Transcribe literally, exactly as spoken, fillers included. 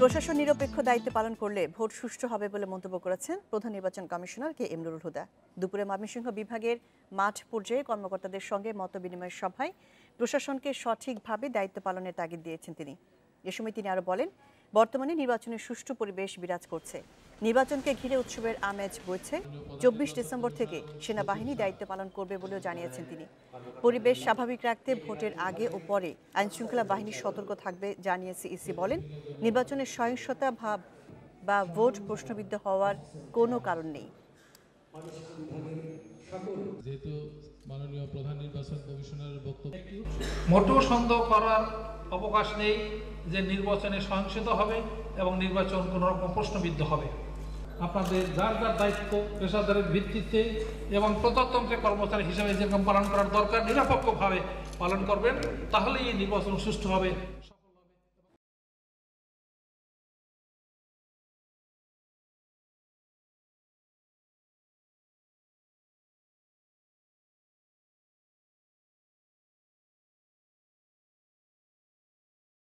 প্রশাসন নিরপেক্ষ দায়িত্ব পালন করলে ভোট সুষ্ঠু হবে বলে মন্তব্য করেছেন প্রধান নির্বাচন commissioner K M Nurul Huda. দুপুরে ময়মনসিংহ বিভাগের মাঠ পর্যায়ে কর্মকর্তাদের সঙ্গে মতবিনিময় সভায় প্রশাসনকে সঠিকভাবে দায়িত্ব পালনের তাগিদ দিয়েছেন তিনি। এ সময় তিনি আরো বলেন, বর্তমানে নির্বাচনের সুষ্ঠু পরিবেশ বিরাজ করছে। নির্বাচনকে ঘিরে উৎসবের আমেজ বইছে। চব্বিশ ডিসেম্বর থেকে সেনাবাহিনী দায়িত্ব পালন করবে বলেও জানিয়েছেন তিনি। পরিবেশ স্বাভাবিক রাখতে ভোটের আগে ও পরে আইনশৃঙ্খলা বাহিনী সতর্ক থাকবে জানিয়েছে ইসি। বলেন, নির্বাচনের সহিংসতা ভাব বা ভোট প্রশ্নবিদ্ধ হওয়ার কোনো কারণ নেই। যেহেতু মাননীয় প্রধান নির্বাচন কমিশনারের বক্তব্য, মোটেও সন্দেহ করার অবকাশ নেই যে নির্বাচনে সহিংসতা হবে এবং নির্বাচন কোনো রকম প্রশ্নবিদ্ধ হবে। আপনাদের যার যার দায়িত্ব পেশাদারের ভিত্তিতে এবং প্রজাতন্ত্রের কর্মচারী হিসেবে যেরকম পালন করার দরকার নিরপেক্ষভাবে পালন করবেন, তাহলেই এই নির্বাচন সুষ্ঠু হবে।